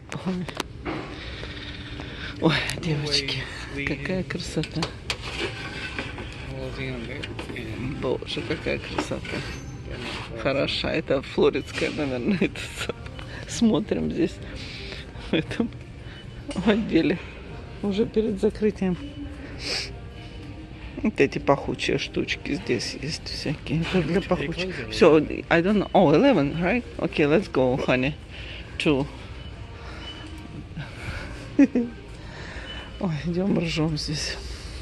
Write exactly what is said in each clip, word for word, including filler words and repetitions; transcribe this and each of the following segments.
Ой, Ой, девочки, какая красота. Боже, какая красота. Хороша. Это флоридская, наверное. Это смотрим здесь в этом отделе уже перед закрытием. Вот эти пахучие штучки здесь есть всякие. Это для пахучих. Все, I don't know. Oh, eleven, right? Okay, let's go, honey. Two. Ой, идем ржем здесь.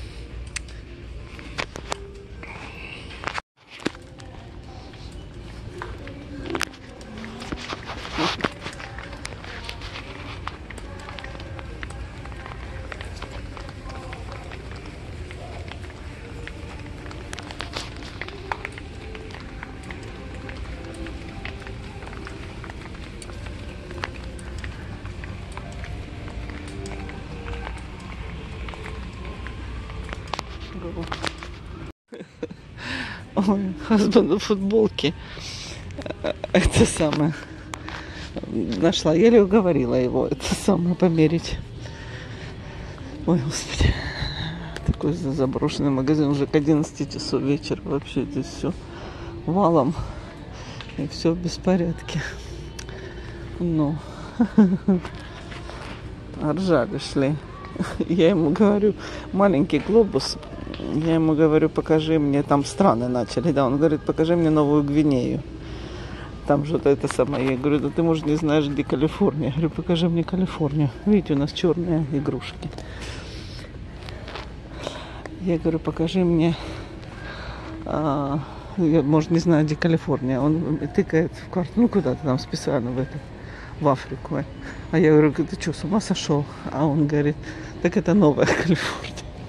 Ой, хазбанду футболки. Это самое. Нашла, еле уговорила его это самое померить. Ой, господи. Такой заброшенный магазин. Уже к одиннадцати часов вечера. Вообще здесь все валом. И все в беспорядке. Ну. Ржали шли. Я ему говорю, маленький глобус. Я ему говорю, покажи мне, там страны начали, да, он говорит, покажи мне Новую Гвинею. Там что-то это самое. Я говорю, да ты, может, не знаешь, где Калифорния. Я говорю, покажи мне Калифорнию. Видите, у нас черные игрушки. Я говорю, покажи мне, а, я, может, не знаю, где Калифорния. Он тыкает в карту, ну, куда-то там специально в это, в Африку. А я говорю, ты что, с ума сошел? А он говорит, так это Новая Калифорния.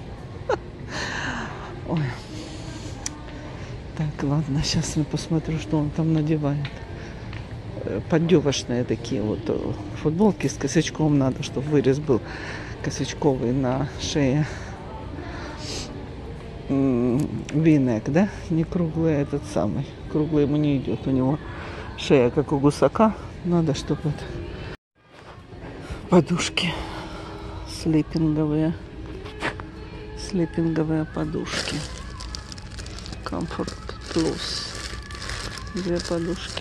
Ой. Так, ладно, сейчас я посмотрю, что он там надевает. Поддевочные такие вот футболки с косячком надо, чтобы вырез был косячковый на шее. Винек, да? Не круглый, этот самый. Круглый ему не идет. У него шея как у гусака. Надо, чтобы это... подушки слипинговые. Слипинговые подушки. Comfort Plus. Две подушки.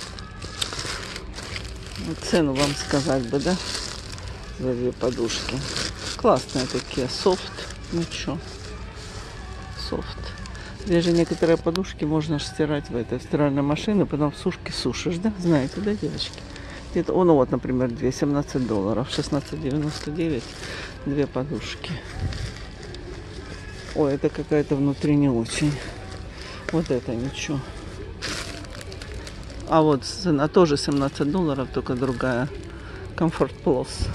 Цену вам сказать бы, да? За две подушки. Классные такие. Софт. Ну чё? Софт. Здесь же некоторые подушки можно стирать в этой стиральной машине, потом в сушке сушишь, да? Знаете, да, девочки? Где-то, он вот, например, две, семнадцать долларов. шестнадцать девяносто девять. Две подушки. Ой, это какая-то внутри не очень. Вот это ничего. А вот цена тоже семнадцать долларов, только другая. Comfort Plus.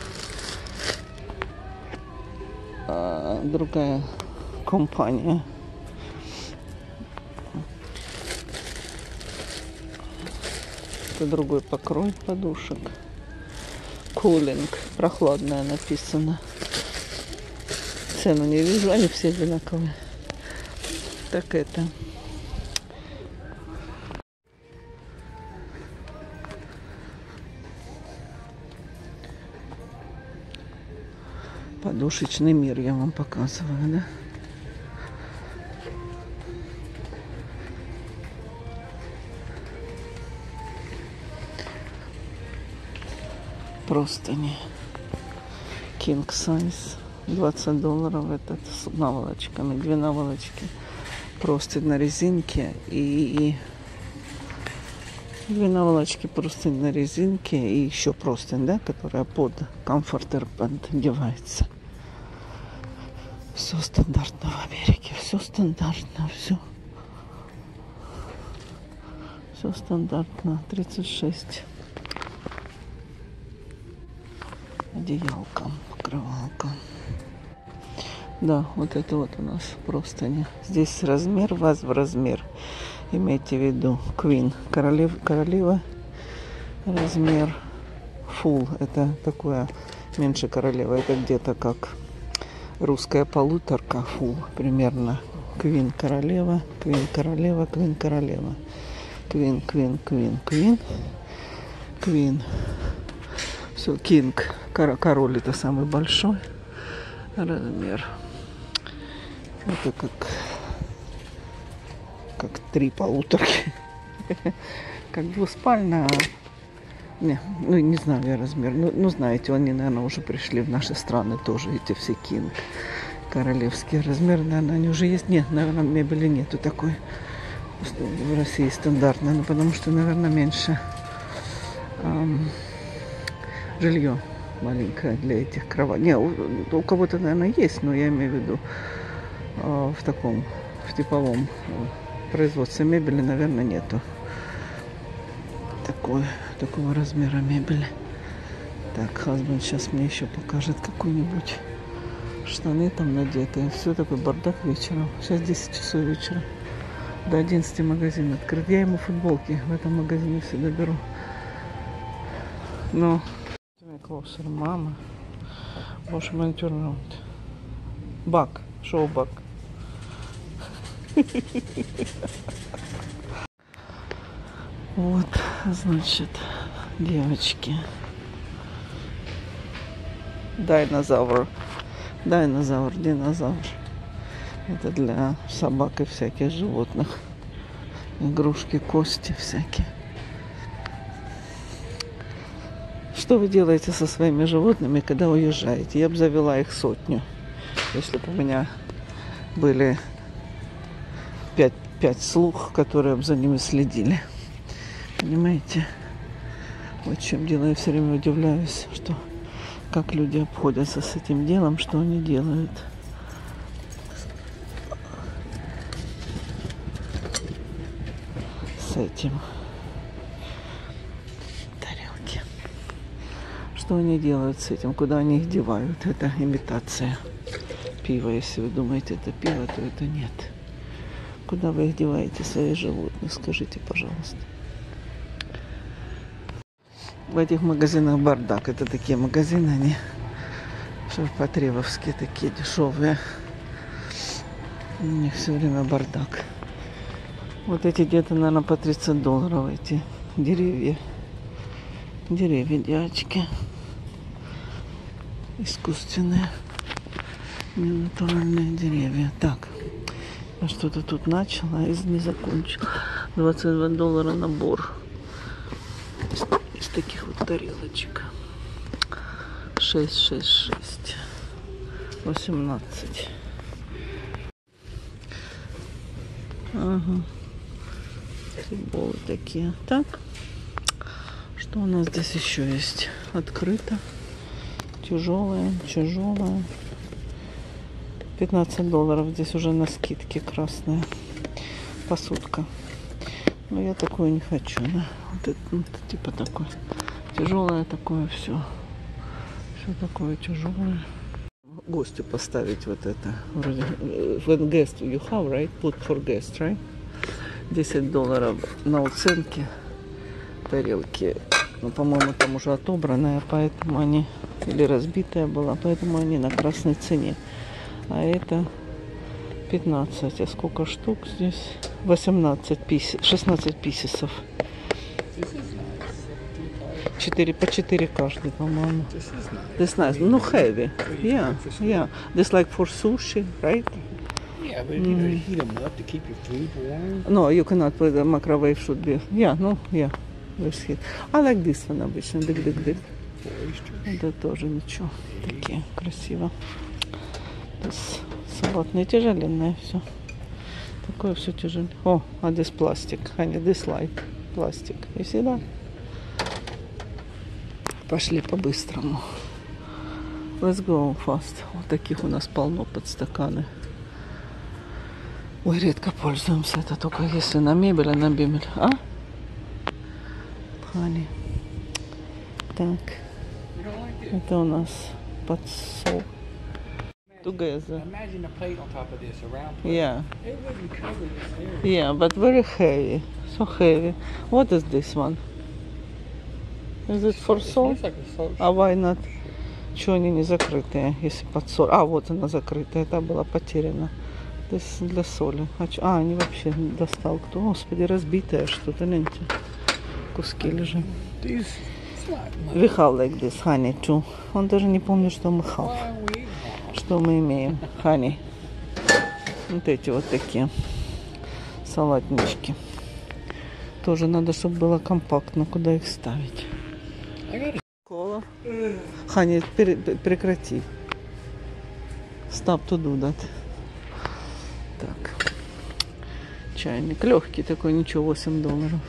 А, другая компания. Это другой покрой подушек. Cooling. Прохладная написано. Цену не вижу, они все одинаковые. Так это. Подушечный мир я вам показываю, да? Простыни. King size. двадцать долларов этот с наволочками. Две наволочки. Простынь на резинке. И, и две наволочки простынь на резинке. И еще простынь, да, которая под комфортер поддевается. Все стандартно в Америке. Все стандартно. Все. Все стандартно. тридцать шесть. Одеялка, покрывалка. Да, вот это вот у нас простыни. Здесь размер, вас в размер. Имейте в виду. Queen, королев, королева. Размер full. Это такое меньше королева. Это где-то как русская полуторка. Full примерно. Queen, королева. Queen, королева. Queen, королева. Queen, queen, queen, queen. Queen. Все, кинг. Король это самый большой размер. Это как, как три полуторки. Как двуспальная. Не, ну не знаю я размер. Ну, ну знаете, они, наверное, уже пришли в наши страны тоже, эти все кинг. Королевские размеры, наверное, они уже есть. Нет, наверное, мебели нету такой. В России стандартно, ну потому что, наверное, меньше эм, жилье маленькое для этих кроватей. Не, у, у кого-то, наверное, есть, но я имею в виду э, в таком, в типовом э, производстве мебели, наверное, нету такой, такого размера мебели. Так, хазбанд сейчас мне еще покажет какую-нибудь штаны там надетые. Все такой бардак вечером. Сейчас десять часов вечера. До одиннадцати магазин открыт. Я ему футболки в этом магазине всегда беру. Но... Closer, мама. Wash man turn around. Back. Show back. Вот, значит, девочки. Динозавр. Динозавр, динозавр. Это для собак и всяких животных. Игрушки, кости всякие. Что вы делаете со своими животными, когда уезжаете? Я бы завела их сотню. Если бы у меня были пять, пять слуг, которые бы за ними следили. Понимаете? Вот в чем дело. Я все время удивляюсь, что как люди обходятся с этим делом, что они делают. С этим. Тарелки. Что они делают с этим? Куда они их девают? Это имитация пива. Если вы думаете, это пиво, то это нет. Куда вы их деваете, свои животные? Скажите, пожалуйста. В этих магазинах бардак. Это такие магазины, они ширпотребовские, такие дешевые. У них все время бардак. Вот эти где-то, наверное, по тридцать долларов эти деревья. Деревья, девочки. Искусственные, не натуральные деревья. Так, я что-то тут начала и не закончила. двадцать два доллара набор. Из таких вот тарелочек. шесть, шесть, шесть. восемнадцать. Ага. Футболы такие. Так. Что у нас здесь еще есть? Открыто. Тяжелая, тяжелая. пятнадцать долларов. Здесь уже на скидке красная посудка. Но я такое не хочу, да. Вот это, вот, типа такое. Тяжелое такое все. Все такое тяжелое. Гостю поставить вот это. Вроде, when guest you have, right? Put for guest, right? десять долларов на уценке тарелки. Но, по-моему, там уже отобранная, поэтому они, или разбитая была, поэтому они на красной цене. А это пятнадцать. А сколько штук здесь? восемнадцать писес, шестнадцать писесов. четыре по четыре каждый, по-моему. This nice. Ну, heavy. Yeah, yeah. This like for sushi, right? Yeah, but you know, heat them up to keep your food warm. No, you cannot put the microwave should be. Yeah, no, yeah. This heat. I like this one обычно. Дык-дык-дык. Это тоже ничего. Такие красиво. This салатные тяжеленные все. Такое все тяжелее. О, а this пластик. Honey, this light. Пластик. You see that? Пошли по-быстрому. Let's go fast. Вот таких у нас полно под стаканы. Ой, редко пользуемся. Это только если на мебель, а на мебель. А? Хани. Так. Это у нас подсол. Together. Imagine a plate on top of this, a round plate. Yeah. It wouldn't cover this area. Yeah, but very heavy. So heavy. What is this one? Is it for It salt? looks like a salt. А why not? Чего они не закрытые, если под соль? А, вот она закрытая, это была потеряна. То есть для соли. А, чё? А, они вообще достал кто? Господи, разбитая что-то, гляньте. Куски лежат. These not much. We have like this honey too. Он даже не помнит, что мы have. Why are we eating all? Что мы имеем? Honey. Вот эти вот такие салатнички. Тоже надо, чтобы было компактно, куда их ставить. I got a Кола. Honey, пере- прекрати. Stop to do that. Так. Чайник. Легкий такой, ничего, восемь долларов.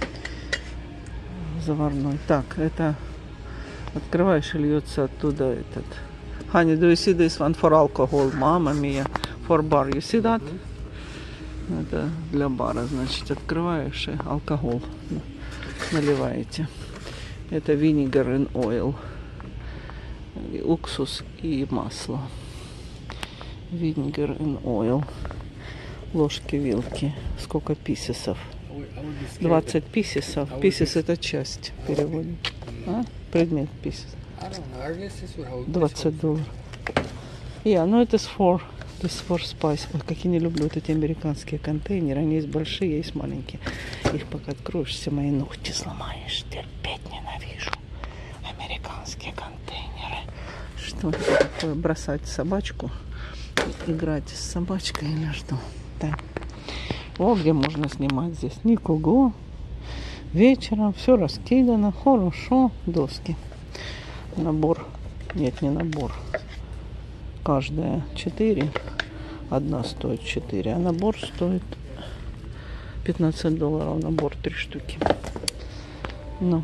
Заварной. Так, это открываешь и льется оттуда этот. Honey, do you see this one for alcohol? Мама mia. For bar. You see that? Это для бара, значит, открываешь и алкоголь наливаете. Это vinegar and oil. И уксус и масло. Vinegar and oil. Ложки, вилки. Сколько писесов? I would, I would be scared двадцать писесов. А вот Писес здесь- это часть переводит. А? Предмет писес. that- I don't know. I guess this would hold. this двадцать would- долларов. Я, ну это с for, this for spice. Ой, как я не люблю вот эти американские контейнеры. Они есть большие, есть маленькие. Их пока откроешь, все мои ногти сломаешь. Терпеть ненавижу. Американские контейнеры. Что это такое? Бросать собачку? Играть с собачкой или что? Да. О, где можно снимать здесь? Никого. Вечером все раскидано. Хорошо. Доски. Набор. Нет, не набор. Каждая четыре. Одна стоит четыре. А набор стоит пятнадцать долларов. Набор три штуки. Ну.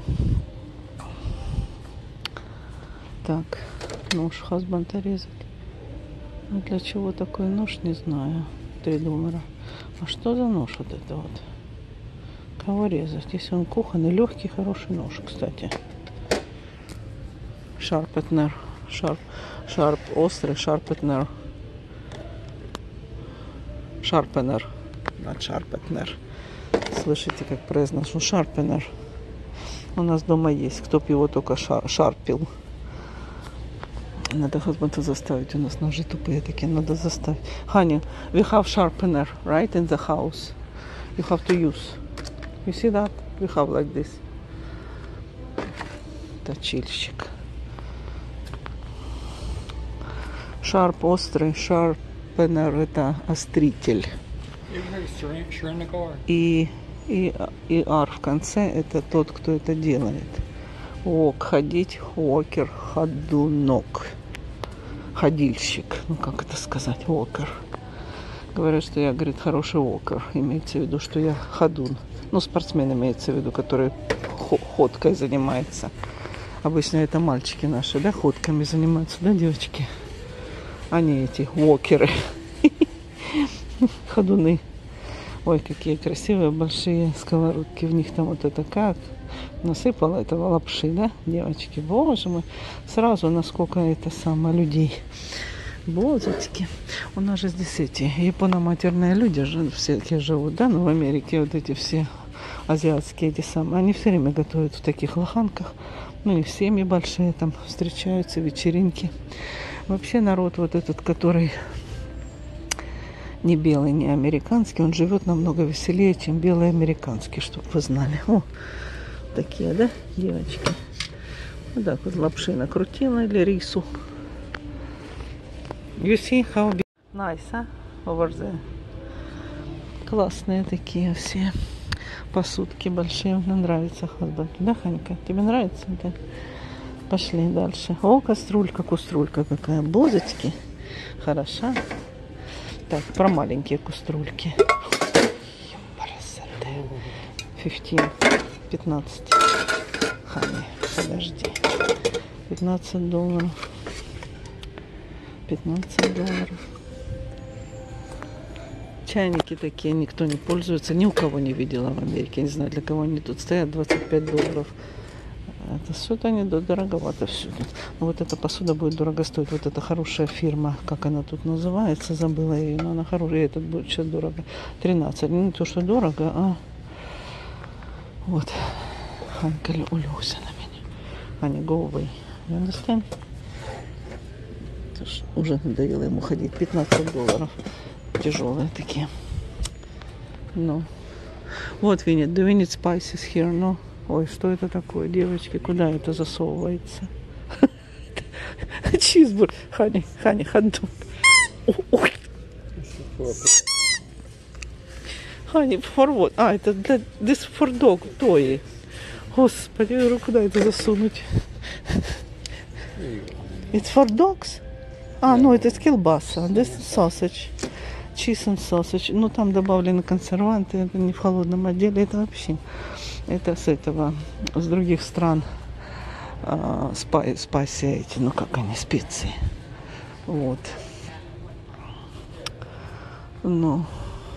Так. Нож хазбанда резать. А для чего такой нож, не знаю. три доллара. А что за нож вот это вот? Кого резать? Если он кухонный, легкий, хороший нож, кстати. Sharpener. Sharp. Sharp. Острый. Sharpener. Sharpener. Not sharpener. Слышите, как произношу? Sharpener. У нас дома есть. Кто б его только шар шарпил. Надо хазбанда заставить. У нас ножи тупые такие. Надо заставить. Honey, we have sharpener, right, in the house. You have to use. You see that? We have like this. Точильщик. Sharp, острый. Sharpener это остритель. You ever heard of Sharon- Sharon Nagar? И, и, и ар в конце это тот, кто это делает. Walk, ходить, walker, ходунок. Ходильщик. Ну, как это сказать? Walker. Говорят, что я, говорит, хороший walker. Имеется в виду, что я ходун. Ну, спортсмен имеется в виду, который ходкой занимается. Обычно это мальчики наши, да, ходками занимаются, да, девочки? Они эти walkerы. Ходуны. Ой, какие красивые большие сковородки. В них там вот это как насыпала этого лапши, да, девочки? Боже мой, сразу насколько это самое людей. Бозочки. У нас же здесь эти японо-матерные люди же всякие живут, да, но в Америке вот эти все азиатские эти самые, они все время готовят в таких лоханках. Ну и семьи большие там встречаются, вечеринки. Вообще народ вот этот, который не белый, не американский, он живет намного веселее, чем белый американский, чтобы вы знали. О, такие, да, девочки? Вот так вот лапши накрутила или рису. You see how big... Nice, huh? Over there. Классные такие все посудки большие. Мне нравится хазбанд. Да, Ханька? Тебе нравится? Да. Пошли дальше. О, кастрюлька, куструлька какая. Бозочки. Хороша. Так, про маленькие кастрюльки. пятнадцать. пятнадцать. Хани, подожди. пятнадцать долларов. пятнадцать долларов. Чайники такие никто не пользуется. Ни у кого не видела в Америке. Не знаю, для кого они тут стоят. двадцать пять долларов. Это что-то они дороговато все. Но вот эта посуда будет дорого стоить. Вот эта хорошая фирма, как она тут называется, забыла ее, но она хорошая. И этот будет сейчас дорого. тринадцать. Не то, что дорого, а вот. Ханка улегся на меня. Аня, go away. You understand? Уже надоело ему ходить. пятнадцать долларов. Тяжелые такие. Ну. Вот, Винни, do we need spices here? No. Ой, что это такое, девочки? Куда это засовывается? Чизбургер. Хани, Хани, хот-дог. Ой. Хани, for what? А, это для this for dog, toy. Господи, я говорю, куда это засунуть? It's for dogs? А, ну это колбаса. This sausage. Cheese and sausage. Ну там добавлены консерванты. Это не в холодном отделе. Это вообще. Это с этого, с других стран. А, спай, спайси эти. Ну как они, специи. Вот. Ну.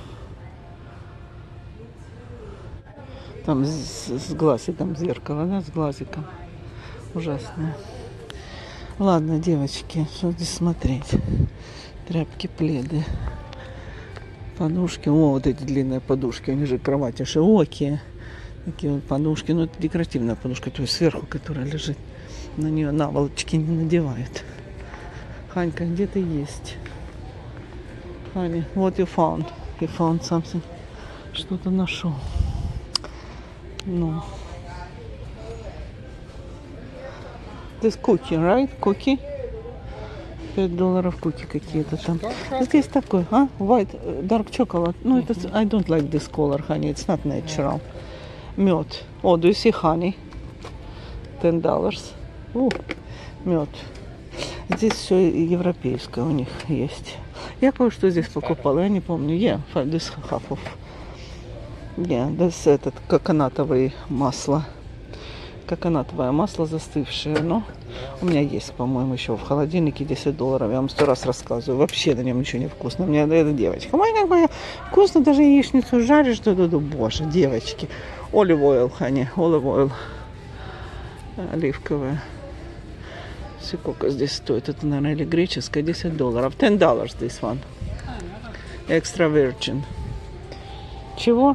Там с, с глазиком зеркало, да, с глазиком. Ужасно. Ладно, девочки, что здесь смотреть? Тряпки, пледы, подушки. О, вот эти длинные подушки, они же кровати широкие. Такие вот подушки. Ну, это декоративная подушка, то есть сверху, которая лежит. На нее наволочки не надевают. Ханька, где ты есть? Ханя, what you found? You found something. Что-то нашел. Ну. This cookie, right? Cookie? пять долларов куки какие-то там. Здесь такой, а? White, dark chocolate. Ну, это, I don't like this color, honey. It's not natural. Мед. О, do you see honey? ten dollars. О, мед. Здесь все европейское у них есть. Я кое-что здесь покупала, я не помню. Yeah, this half of. Yeah, this этот коконатовое масло. Коконатовое масло застывшее, но у меня есть, по-моему, еще в холодильнике десять долларов. Я вам сто раз рассказываю. Вообще на нем ничего не вкусно. У меня эта девочка. Ой, как бы вкусно, даже яичницу жаришь. Да, да, да, боже, девочки. Olive oil, honey, olive oil. Оливковое. Сколько здесь стоит? Это, наверное, или греческое, десять долларов. ten dollars this one. Extra virgin. Чего?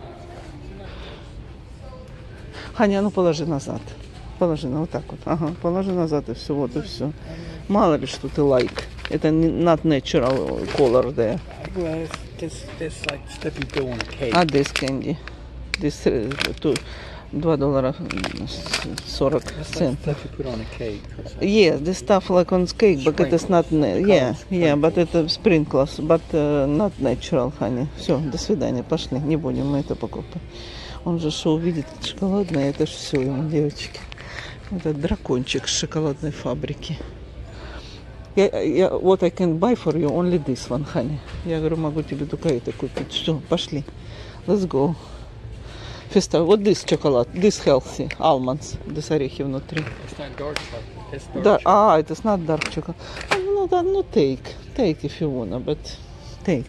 Ханя, ну положи назад. Положи, ну вот так вот. Ага, положи назад и все, вот и все. Мало ли, что ты like. Это not natural color there. Well, this, this like stuff you do on a cake. А this candy? This uh, два доллара сорок центов. Stuff you put on a cake. Yes, this stuff like on cake, but it is not, yeah, yeah, but это sprinkles, but uh, not natural, honey. Все, до свидания, пошли, не будем мы это покупать. Он же что увидит шоколадное, это же все ему, девочки. Это дракончик с шоколадной фабрики. Я, я, what I can buy for you, only this one, honey. Я говорю, могу тебе только это купить. Все, пошли. Let's go. Феста, вот this chocolate, this healthy, almonds, this орехи внутри. It's not dark chocolate. It's dark Да, chocolate. а, это not dark chocolate. Ну, да, ну, take. Take if you wanna, but take.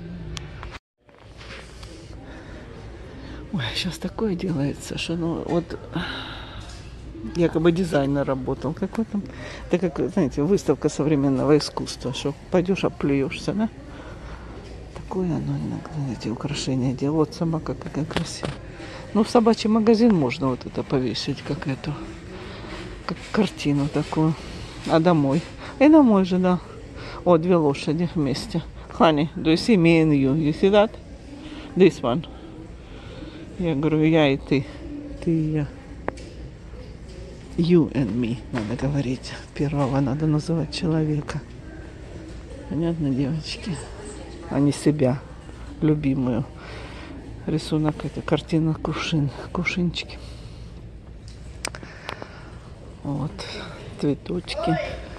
Ой, сейчас такое делается, что, ну, вот, якобы дизайнер работал какой-то. Это как, знаете, выставка современного искусства, что пойдешь, оплюешься, да? Такое оно иногда, эти украшения делают. Вот собака какая красивая. Ну, в собачий магазин можно вот это повесить, как эту, как картину такую. А домой? И домой же, да. О, две лошади вместе. Honey, do you see me and you? You see that? This one. Я говорю, я и ты. Ты и я. You and me, надо говорить. Первого надо называть человека. Понятно, девочки? А не себя, любимую. Рисунок, это картина кувшин. Кувшинчики. Вот. Цветочки.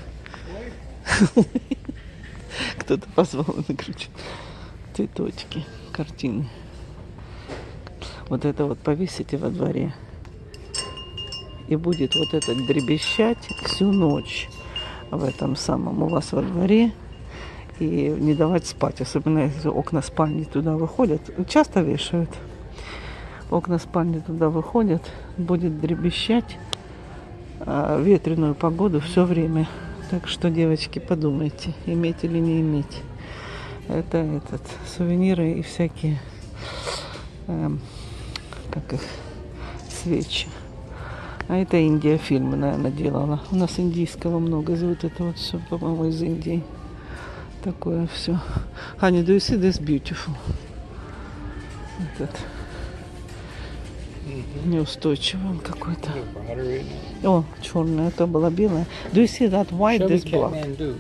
Кто-то позвал и накрутил. Цветочки. Картины. Вот это вот повесите во дворе. И будет вот это дребезжать всю ночь в этом самом у вас во дворе. И не давать спать. Особенно если окна спальни туда выходят. Часто вешают. Окна спальни туда выходят. Будет дребезжать а, ветреную погоду все время. Так что, девочки, подумайте, иметь или не иметь. Это этот сувениры и всякие эм, как их, свечи. А это Индия фильмы, наверное, делала. У нас индийского много. Вот это вот все, по-моему, из Индии. Такое все. Honey, do you see this beautiful? Этот. Неустойчивый он какой-то. Broader in. О, черная, это была белая. Do you see that white, Chevy this black? Catmandu.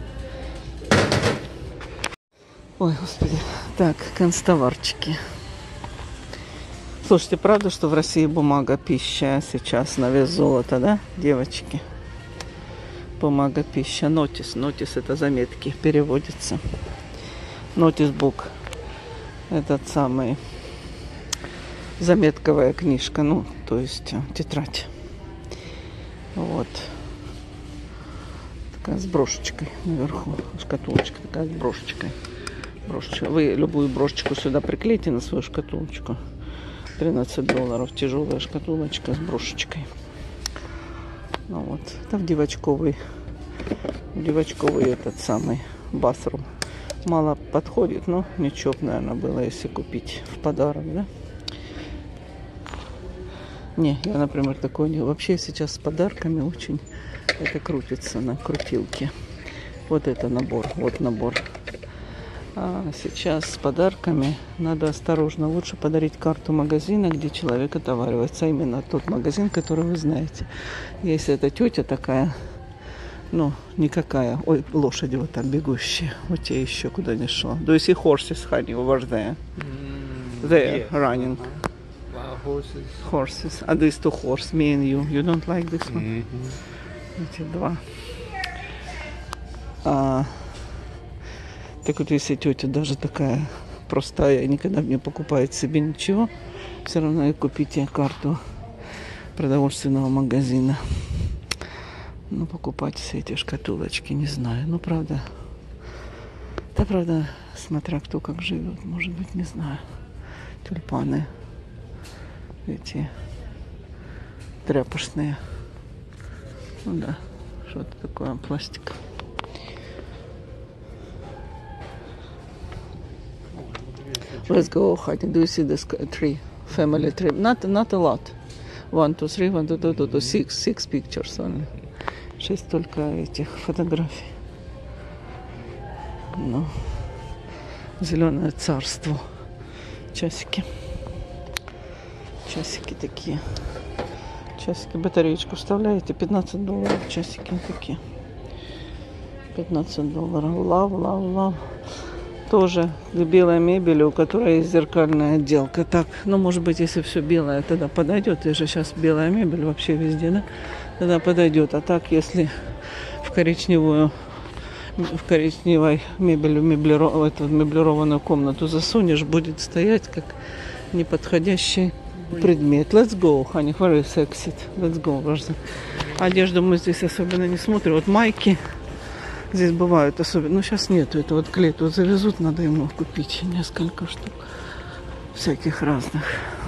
Ой, господи. Так, констоварчики. Слушайте, правда, что в России бумага пища сейчас на вес золота, да, девочки? Бумага пища. Нотис. Нотис это заметки. Переводится. Нотисбук. Этот самый заметковая книжка. Ну, то есть тетрадь. Вот. Такая с брошечкой наверху. Шкатулочка такая с брошечкой. Брошечка. Вы любую брошечку сюда приклейте на свою шкатулочку. тринадцать долларов. Тяжелая шкатулочка с брошечкой. Ну вот. Это в девочковый. В девочковый этот самый басрум. Мало подходит, но ничего, наверное, было, если купить в подарок, да? Не, я, например, такой не... Вообще сейчас с подарками очень это крутится на крутилке. Вот это набор, вот набор. А сейчас с подарками надо осторожно. Лучше подарить карту магазина, где человек отоваривается. А именно тот магазин, который вы знаете. Если это тетя такая, ну, никакая. Ой, лошади вот там бегущие. Вот я еще куда не шла. Do you see horses, honey, over there? Mm, There, yes. running. Uh-huh. Wild horses. Horses. А these two horse, me and you. You don't like this one? Mm-hmm. Эти два. А, так вот, если тетя даже такая простая, никогда не покупает себе ничего, все равно и купите карту продовольственного магазина. Ну, покупать все эти шкатулочки, не знаю. Ну, правда, да, правда, смотря кто как живет, может быть, не знаю. Тюльпаны эти тряпочные. Ну да, что-то такое, пластик. Let's go, honey. Do you see this tree? Family tree. Not, not a lot. One, two, three, one, two, two, two, two, six, six pictures only. Шесть только этих фотографий. Ну, зеленое царство. Часики. Часики такие. Часики, батареечку вставляете, пятнадцать долларов. Часики такие. пятнадцать долларов. Лав, лав, лав. Тоже белая мебель, у которой есть зеркальная отделка. Так, ну, может быть, если все белое, тогда подойдет. И же сейчас белая мебель вообще везде, да? Тогда подойдет. А так, если в коричневую, в коричневой мебель, меблиров, эту меблированную комнату засунешь, будет стоять как неподходящий предмет. Let's go, honey, where is exit? Let's go, Рожа. Одежду мы здесь особенно не смотрим. Вот майки здесь бывают особенно. Но сейчас нету. Это вот к лету завезут, надо ему купить несколько штук. Всяких разных.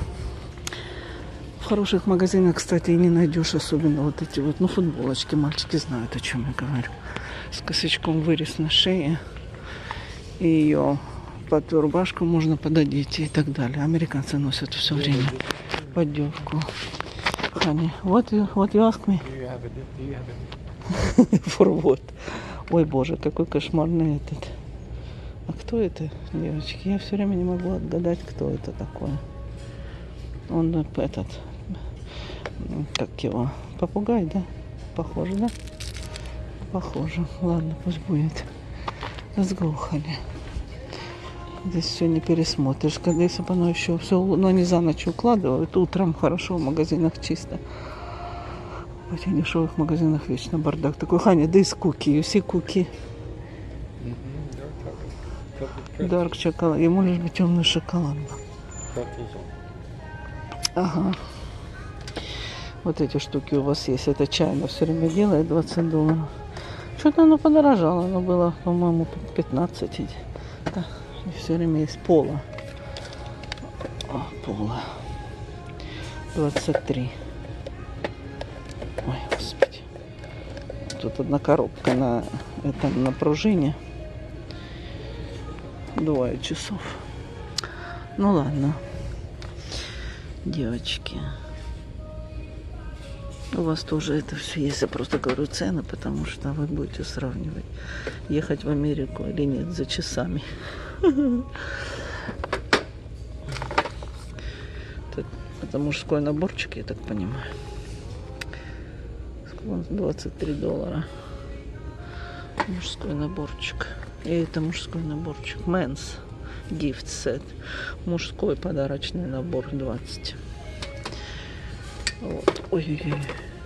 В хороших магазинах, кстати, и не найдешь особенно вот эти вот, ну, футболочки. Мальчики знают, о чем я говорю. С косячком вырез на шее. И ее под рубашку можно пододеть и так далее. Американцы носят все время поддевку. Honey, what you, what you ask me? Do you have it? Do you have it? For what? Ой, боже, какой кошмарный этот. А кто это, девочки? Я все время не могу отгадать, кто это такой. Он этот, как его, попугай, да? Похоже, да? Похоже. Ладно, пусть будет. Let's go, honey. Здесь все не пересмотришь. Когда если бы оно еще все, но они за ночь укладывают, утром хорошо, в магазинах чисто. В этих дешевых магазинах вечно бардак. Такой, Ханя, да из куки, you see куки. Дарк шоколад. Ему лишь бы темный шоколад был. Ага. Вот эти штуки у вас есть. Это чайно все время делает двадцать долларов. Что-то оно подорожало. Оно было, по-моему, пятнадцать. Да. И все время есть пола. О, пола. двадцать три. Ой, господи. Тут одна коробка на, это, на пружине. Двое часов. Ну ладно. Девочки. У вас тоже это все есть. Я просто говорю цены, потому что вы будете сравнивать, ехать в Америку или нет за часами. Тут Это мужской наборчик, я так понимаю. двадцать три доллара. Мужской наборчик. И это мужской наборчик. Men's gift set. Мужской подарочный набор двадцать. Вот. Ой-ой-ой.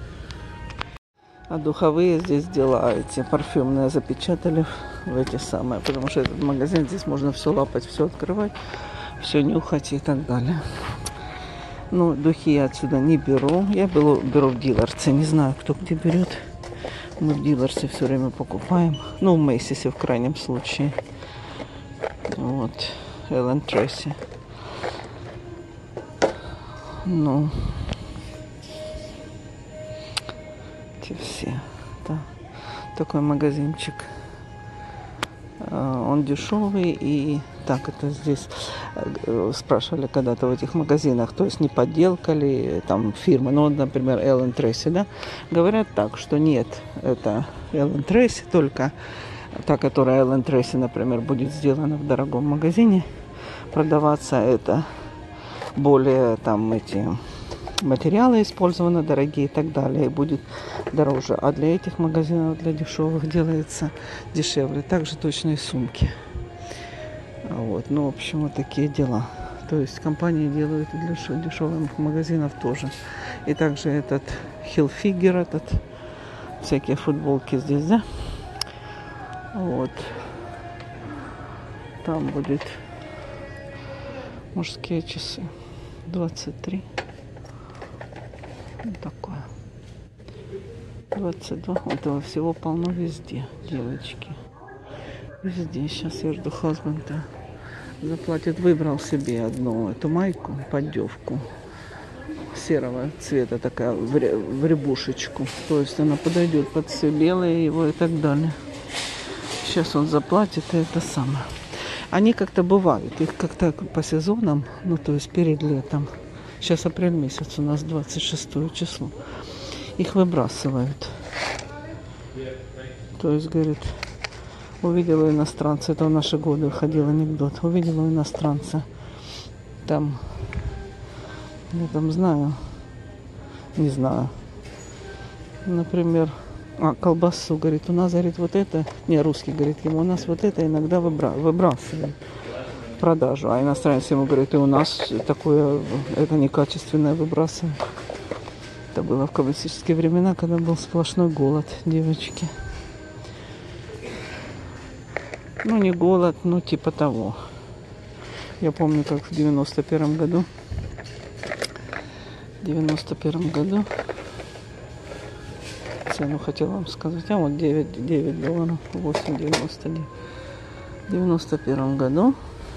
А духовые здесь дела эти парфюмные запечатали в эти самые. Потому что этот магазин, здесь можно все лапать, все открывать, все нюхать и так далее. Ну, духи я отсюда не беру. Я беру, беру в дилерце. Не знаю, кто где берет. Мы в дилерсе все время покупаем. Ну, в Мейсисе в крайнем случае. Вот. Эллен Трейси. Ну. Эти все. Да. Такой магазинчик. Он дешевый и так это здесь спрашивали когда-то в этих магазинах, то есть не подделка ли там фирмы, ну, например, Эллен Трейси, да, говорят так, что нет, это Эллен Трейси, только та, которая Эллен Трейси, например, будет сделана в дорогом магазине, продаваться это более там эти материалы использованы дорогие и так далее, и будет дороже. А для этих магазинов, для дешевых, делается дешевле. Также точно и сумки. Вот. Ну, в общем, вот такие дела. То есть компании делают и для дешевых магазинов тоже. И также этот Hilfiger, этот, всякие футболки здесь, да? Вот. Там будет мужские часы. двадцать три. Вот такое. двадцать два. Этого всего полно везде, девочки. Везде. Сейчас я жду хазбанда. Заплатит. Выбрал себе одну эту майку, поддевку серого цвета, такая в рябушечку. То есть она подойдет под все белое его и так далее. Сейчас он заплатит, и это самое. Они как-то бывают. Их как-то по сезонам, ну то есть перед летом. Сейчас апрель месяц, у нас двадцать шестое число. Их выбрасывают. То есть, говорит, увидела иностранца, это в наши годы ходил анекдот, увидела иностранца, там, я там знаю, не знаю, например, а, колбасу, говорит, у нас, говорит, вот это, не, русский, говорит, ему, у нас вот это иногда выбра- выбрасывают. Продажу, а иностранец ему говорит, и у нас такое, это некачественное выбрасывание. Это было в коммунистические времена, когда был сплошной голод, девочки. Ну, не голод, ну, типа того. Я помню, как в девяносто первом году, в девяносто первом году, цену хотела вам сказать, а вот девять, девять долларов, восемь девяносто девять. В девяносто первом году,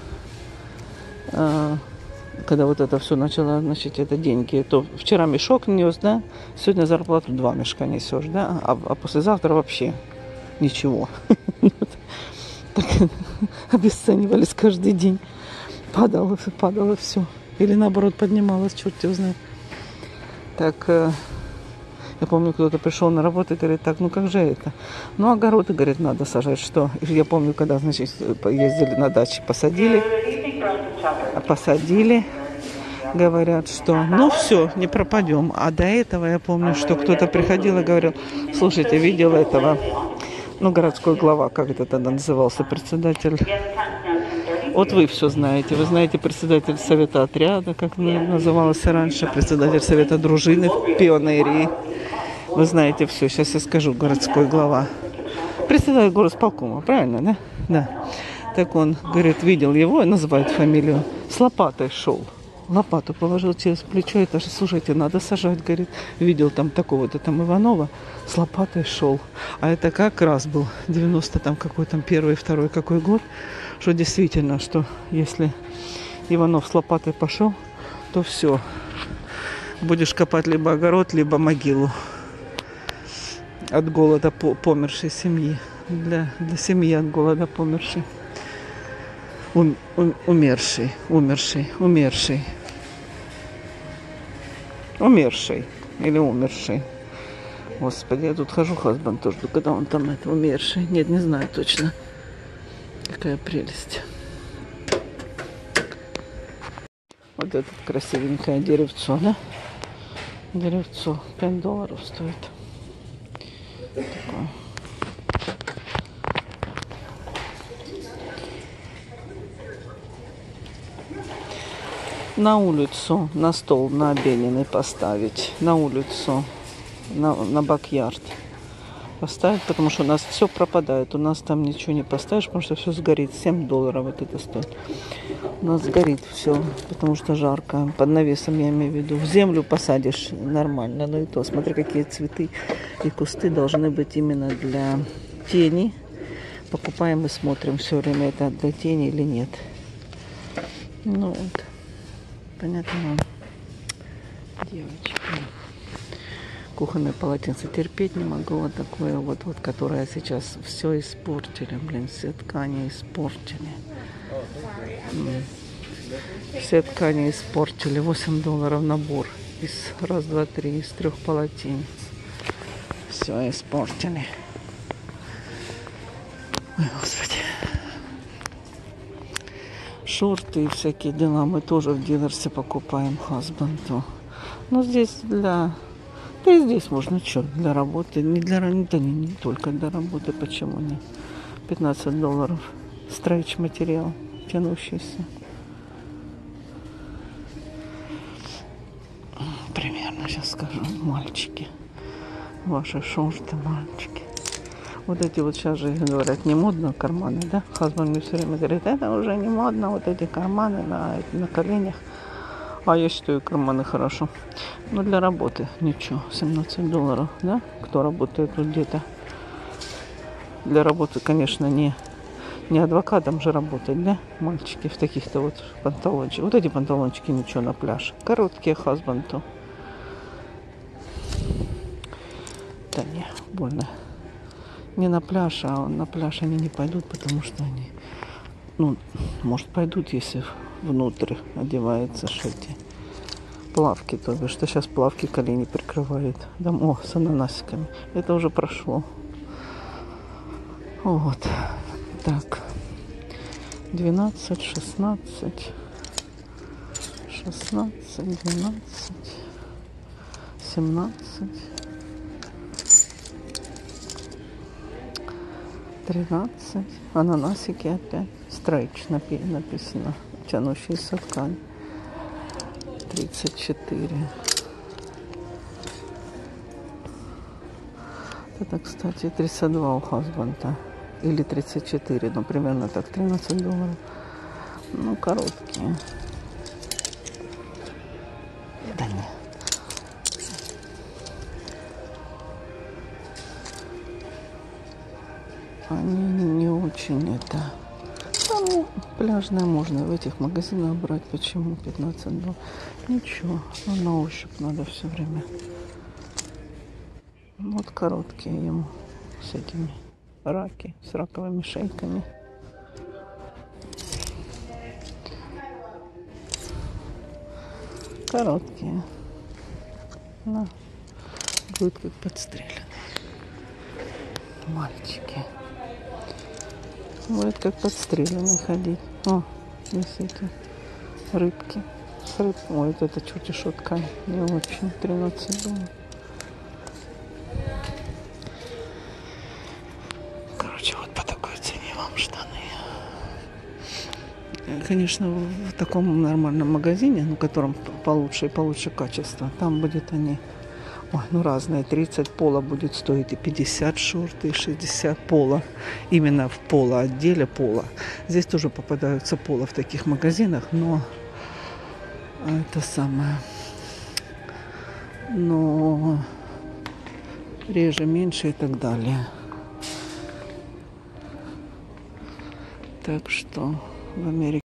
когда вот это все начало, значит, это деньги, то вчера мешок нес, да, сегодня зарплату два мешка несешь, да, а, а послезавтра вообще ничего. Так обесценивались каждый день. Падало, падало все. Или наоборот поднималось, черт его знает. Так, я помню, кто-то пришел на работу и говорит, так, ну как же это? Ну, огороды, говорит, надо сажать, что? Я помню, когда, значит, ездили на даче, посадили, посадили, говорят, что ну все, не пропадем. А до этого я помню, что кто-то приходил и говорил, слушайте, видел этого, ну, городской глава, как это тогда назывался, председатель. Вот вы все знаете. Вы знаете председатель совета отряда, как называлось раньше, председатель совета дружины в пионерии. Вы знаете все. Сейчас я скажу, городской глава. Председатель горосполкома, правильно, да? Да. Так он, говорит, видел его, называет фамилию, с лопатой шел. Лопату положил через плечо, это же, слушайте, надо сажать, говорит. Видел там такого-то там Иванова, с лопатой шел. А это как раз был девяносто там какой там первый, второй какой год, что действительно, что если Иванов с лопатой пошел, то все. Будешь копать либо огород, либо могилу. От голода по помершей семьи. Для, для семьи от голода помершей. Ум, ум, умерший, умерший, умерший. Умерший или умерший. Господи, я тут хожу, хазбанд тоже, когда он там это умерший. Нет, не знаю точно. Какая прелесть. Вот это красивенькое деревцо, да? Деревцо пять долларов стоит. Такое. На улицу, на стол, на обеденный поставить. На улицу, на, на бак-ярд поставить, потому что у нас все пропадает. У нас там ничего не поставишь, потому что все сгорит. семь долларов вот это стоит. У нас сгорит все, потому что жарко. Под навесом, я имею в виду. В землю посадишь нормально. Но и то, смотри, какие цветы и кусты должны быть именно для тени. Покупаем и смотрим все время, это для тени или нет. Ну вот. Понятно вам, девочки. Кухонное полотенце терпеть не могу. Вот такое вот, вот, которое сейчас все испортили. Блин, все ткани испортили. М. Все ткани испортили. восемь долларов набор. Из раз, два, три, из трех полотенец. Все испортили. Ой, Господи. Шорты и всякие дела мы тоже в дилерсе покупаем, хазбанду. Но здесь для... Да и здесь можно, что, для работы. Не для работы, не, не только для работы. Почему не? пятнадцать долларов. Стрейч материал, тянущийся. Примерно сейчас скажу. Мальчики. Ваши шорты, мальчики. Вот эти вот сейчас же говорят, не модно карманы, да? Хазбанд мне все время говорит, это уже не модно, вот эти карманы на, на коленях. А я считаю, карманы хорошо. Но для работы ничего, семнадцать долларов, да? Кто работает тут где-то. Для работы, конечно, не, не адвокатом же работать, да? Мальчики в таких-то вот панталончиках. Вот эти панталончики ничего на пляж. Короткие хазбанду. Да не, больно. Не на пляж, а на пляж они не пойдут, потому что они, ну, может, пойдут, если внутрь одеваются эти плавки, то бишь, что сейчас плавки колени прикрывают. Да, о, с ананасиками. Это уже прошло. Вот. Так. двенадцать, шестнадцать. шестнадцать, двенадцать. семнадцать. тринадцать. Ананасики опять. Стрейч написано. Тянущаяся ткань. тридцать четыре. Это, кстати, тридцать два у хазбанда. Или тридцать четыре. Ну, примерно так. тринадцать долларов. Ну, короткие. Да нет. Они не очень это. Там пляжное можно в этих магазинах брать. Почему пятнадцать долларов? Ничего. Ну, на ощупь надо все время. Вот короткие ему с этими раки, с раковыми шейками. Короткие. На. Будет как подстреленные. Мальчики. Будет как подстреленный ходить. О, здесь эти рыбки. С рыб... Ой, вот это чуть и шутка. Не очень. тринадцать долларов. Короче, вот по такой цене вам штаны. Конечно, в таком нормальном магазине, ну, котором получше и получше качество, там будет они... Ой, ну разные, тридцать пола будет стоить, и пятьдесят шорты, и шестьдесят пола. Именно в поло, отделе пола. Здесь тоже попадаются пола в таких магазинах, но это самое, но реже, меньше и так далее. Так что в Америке